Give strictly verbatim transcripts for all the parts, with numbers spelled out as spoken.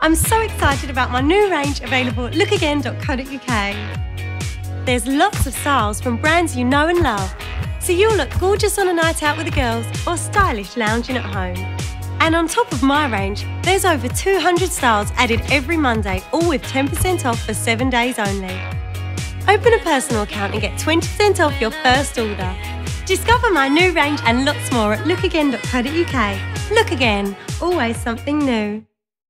I'm so excited about my new range available at look again dot co dot U K. There's lots of styles from brands you know and love, so you'll look gorgeous on a night out with the girls or stylish lounging at home. And on top of my range, there's over two hundred styles added every Monday, all with ten percent off for seven days only. Open a personal account and get twenty percent off your first order. Discover my new range and lots more at look again dot co dot U K. Look Again, always something new.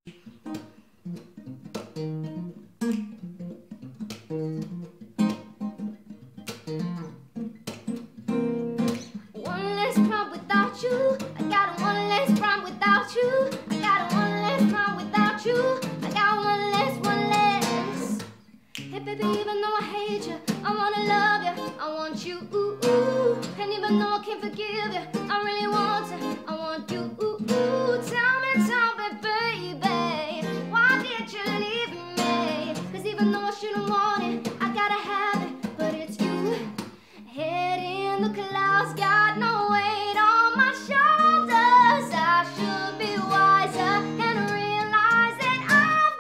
One less prom without you. I got one less prom without you. I got one less prom without you. I got one less, one less. Hey baby, even though I hate you, I wanna love you. I want you, ooh, ooh. And even though I can't forgive you, I really want to. I want you, ooh, ooh. Tell me, tell me, baby, why did you leave me? Cause even though I shouldn't want it, I gotta have it, but it's you. Head in the clouds, got no weight on my shoulders. I should be wiser and realize that I've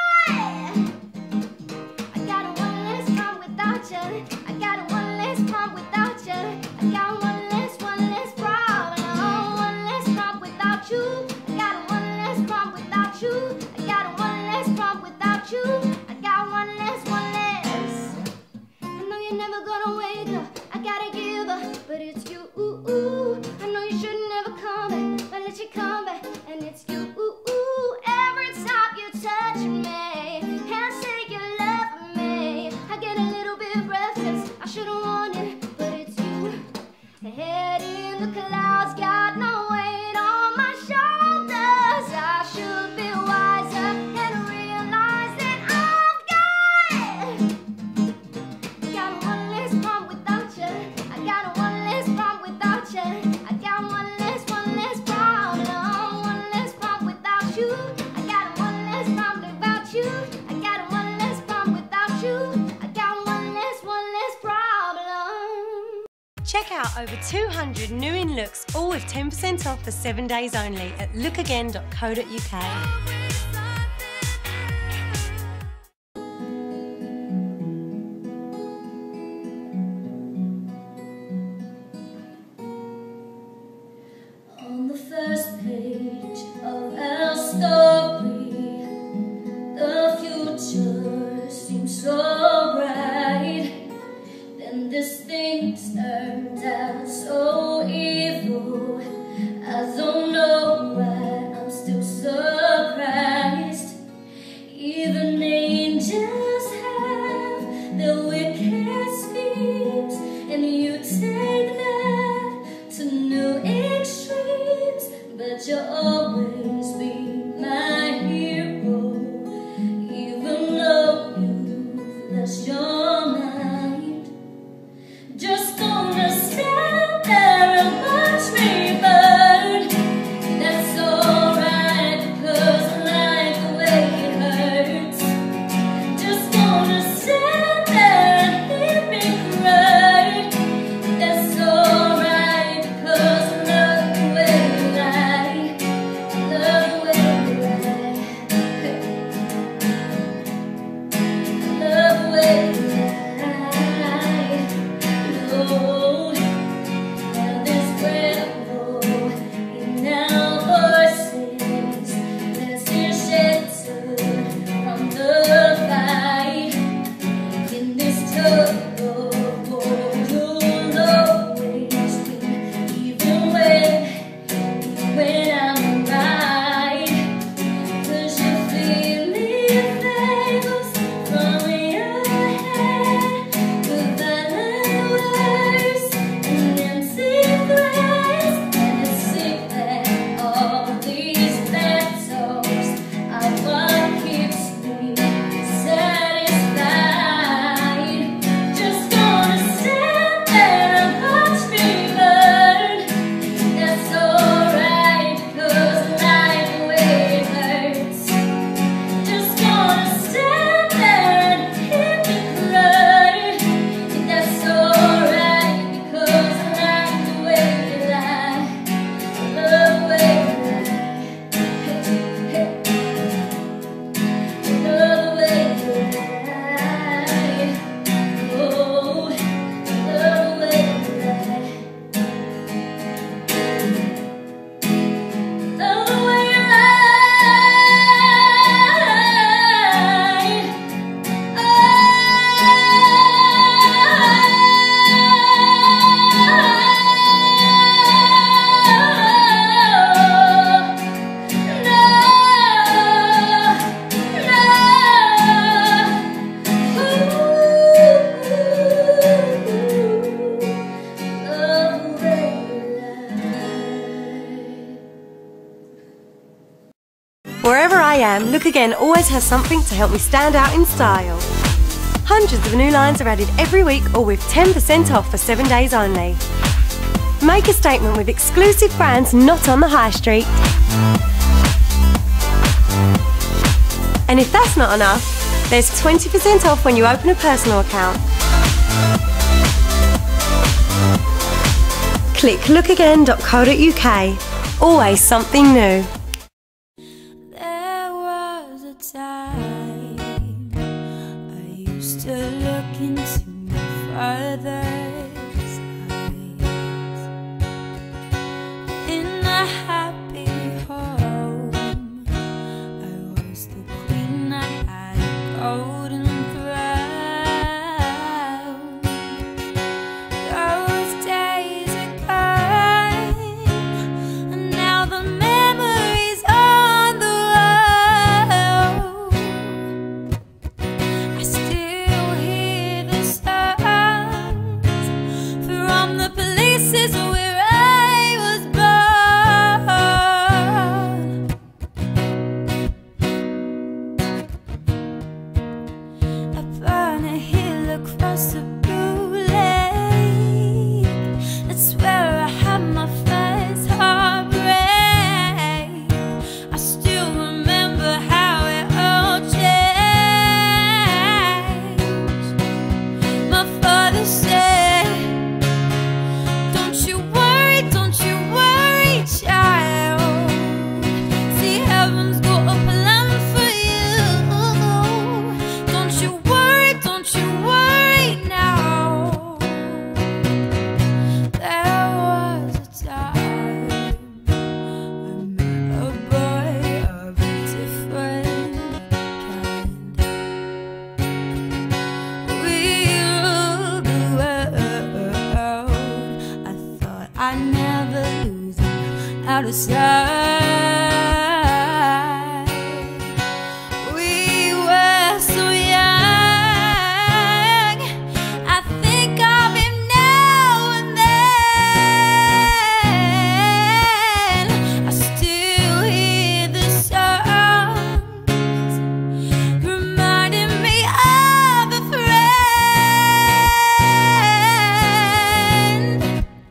got I got one less prom without you. I got one less prom without you. I got one less, one less prom. Oh, one less prom without you. I got one less prom without you. I got one less prom without you. I got one less, one less. I know you're never gonna wake up. I gotta give up, but it's you. Ooh, ooh. I know you should never come back, but let you come back, and it's you. Ooh, ooh. Every time you touch me and say you love me, I get a little bit breathless. I should've warned you, but it's you. Head in the clouds, got no weight on my shoulders. I should be wiser and realize that I've got I got one less prom without you. I got one less prom without you. I got one less, one less prom. No, one less prom without you. I got one less prom without you. I got one less prom without you. I got one less, one less problem. Check out over two hundred new in looks, all with ten percent off for seven days only at look again dot co dot U K. On the first page of our story, the future seems so bright. Then this thing turned out so evil. I don't know why I'm still surprised. Even angels have their wicked schemes, and you take that to new extremes. But you'll always be my hero, even though you've lost your mind. Just gonna stand there and watch me burn. I am, Look Again always has something to help me stand out in style. Hundreds of new lines are added every week, all with ten percent off for seven days only. Make a statement with exclusive brands not on the high street. And if that's not enough, there's twenty percent off when you open a personal account. Click look again dot co dot U K. Always something new. There was a time I used to look into my father's eyes. In a happy home, I was the queen, I had a golden crown. Those days are gone, and now the memories on the wall. I still hear the sounds from the places where I was born. Upon a hill across the blue lake, that's where I had my first heartbreak. I still remember how it all changed. My father said, don't you worry, don't you worry, child. See, heaven's got a plan for you. Don't you worry, don't you worry now. There was a time I met a boy of a different kind. We ruled the world. I thought I'd never lose him out of sight. We were so young. I think of him now and then. I still hear the songs reminding me of a friend.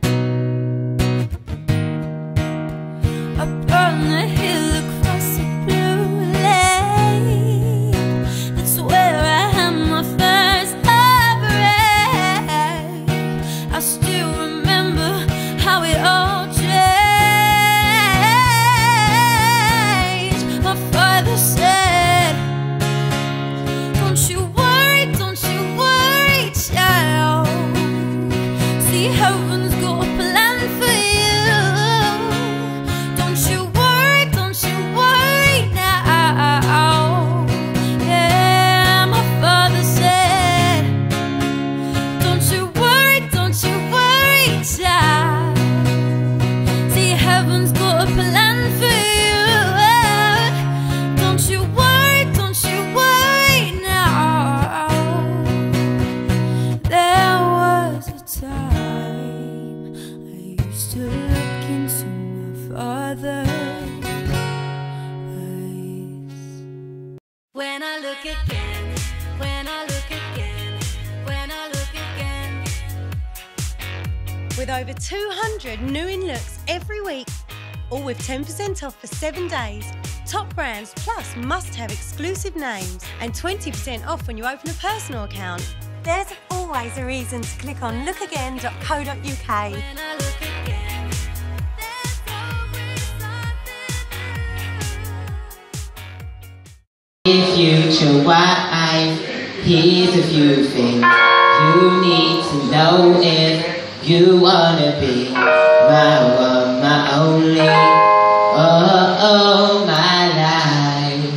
Upon the hill across the blue lake, that's where I had my first heartbreak. I still remember how it all changed. My father said, don't you worry, don't you worry, child. See, heaven's got a plan for you. Don't you worry, don't you worry now. Yeah, my father said, don't you worry, don't you worry, child. See, heaven's got a plan for you. Don't you worry, don't you worry now. There was a time I used to look into my father's eyes. When I look again, when I look again, when I look again. With over two hundred new in looks every week, all with ten percent off for seven days. Top brands plus must-have exclusive names and twenty percent off when you open a personal account. There's always a reason to click on look again dot co dot U K. When I look again, there's always something new. Your future wife, here's a few things you need to know if you wanna be my one, my only, oh, oh, my life.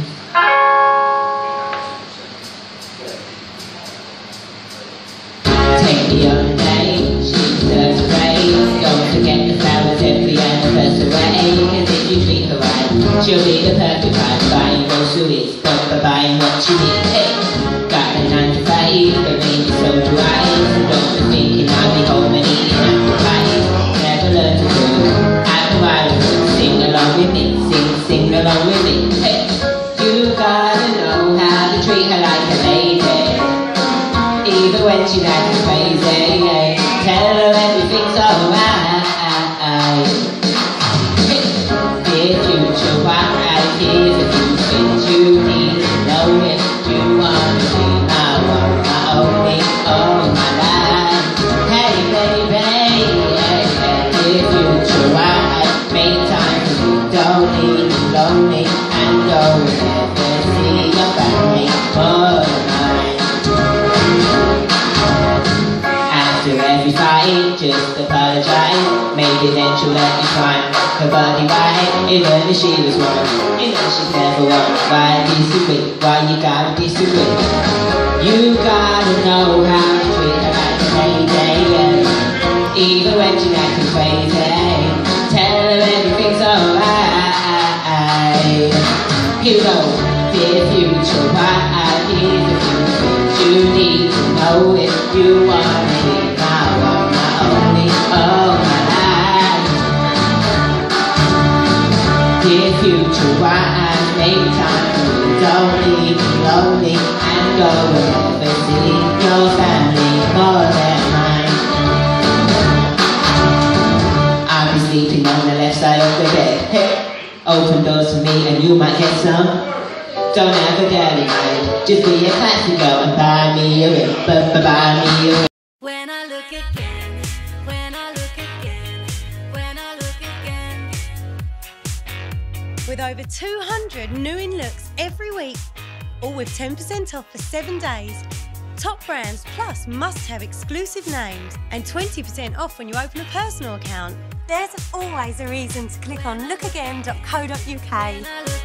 Take me on a date, she deserves praise. Don't forget the flowers every anniversary, cause if you treat her right, she'll be the perfect wife. Buying groceries, but by buying what you need. Hey, got a nine to five, but maybe so do I. So don't be thinking I'll be home and eating apple pie. Never learn to do, I know I would. Sing along with me, sing, sing along with me. Hey, just apologise. Maybe then she'll let you find her body right. Even if she was wrong, you know she's never wrong. Why disagree? Why you gotta disagree? You gotta know how to treat her like a lady, yeah. Even when she's acting crazy, tell her everything's alright. You go, dear future, why here's the few things you need to know if you wanna be my one, my only, oh my life. Dear future, why make time for you? Don't leave me lonely and go wherever, see your family more than mine. I'll be sleeping on the left side of the bed. Hey, open doors for me and you might get some. Don't have a dirty mind, just be a classy girl and buy me a ring, but buy me a ring. When I look again, when I look again, when I look again. With over two hundred new in looks every week, all with ten percent off for seven days. Top brands plus must-have exclusive names and twenty percent off when you open a personal account. There's always a reason to click on look again dot co dot U K.